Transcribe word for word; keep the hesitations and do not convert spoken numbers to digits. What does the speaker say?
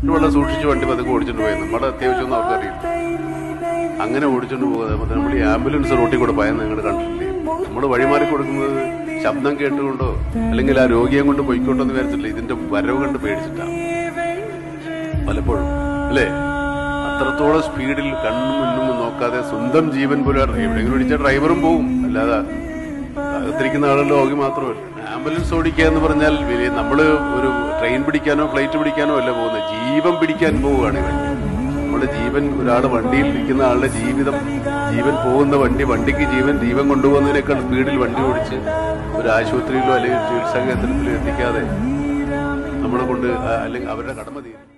വളരെ സൂക്ഷിച്ച് വണ്ടി പതുക്കെ ഓടിച്ചോണ്ട് പോയത്. നമ്മുടെ അത്യാവശ്യമൊന്നും അവർക്കറിയില്ല. അങ്ങനെ ഓടിച്ചോണ്ട് പോകുന്നത് നമ്മൾ ഈ ആംബുലൻസ് റോട്ടിൽ കൂടെ പോയെന്ന് നിങ്ങൾ കണ്ടിട്ടില്ലേ? നമ്മൾ വഴിമാറി കൊടുക്കുന്നത് ശബ്ദം കേട്ടുകൊണ്ടോ അല്ലെങ്കിൽ ആ രോഗിയെ കൊണ്ട് പൊയ്ക്കോട്ടോ എന്ന് വിചാരിച്ചിട്ടില്ല, ഇതിന്റെ വരവ് കണ്ട് പേടിച്ചിട്ടാണ് പലപ്പോഴും, അല്ലേ? അത്രത്തോളം സ്പീഡിൽ കണ്ണും മുന്നും നോക്കാതെ സ്വന്തം ജീവൻ പോലും എവിടെയെങ്കിലും ഇടിച്ച ഡ്രൈവറും പോവും, അല്ലാതെ അകത്തിരിക്കുന്ന ആളുകളുടെ രോഗി മാത്രമല്ല. ആംബുലൻസ് ഓടിക്കുക എന്ന് പറഞ്ഞാൽ വലിയ നമ്മള് ഒരു ട്രെയിൻ പിടിക്കാനോ ഫ്ലൈറ്റ് പിടിക്കാനോ അല്ല പോകുന്നത്, ജീവൻ പിടിക്കാൻ പോവുകയാണ് ഇവൻ. നമ്മുടെ ജീവൻ, ഒരാൾ വണ്ടിയിൽ ഇരിക്കുന്ന ആളുടെ ജീവിതം, ജീവൻ പോകുന്ന വണ്ടി, വണ്ടിക്ക് ജീവൻ ജീവൻ കൊണ്ടുപോകുന്നതിനേക്കാൾ സ്പീഡിൽ വണ്ടി ഓടിച്ച് ഒരു ആശുപത്രിയിലോ അല്ലെങ്കിൽ ചികിത്സാ കേന്ദ്രത്തിലോ എത്തിക്കാതെ നമ്മളെ കൊണ്ട് അല്ലെങ്കിൽ അവരുടെ കടമ തീരും.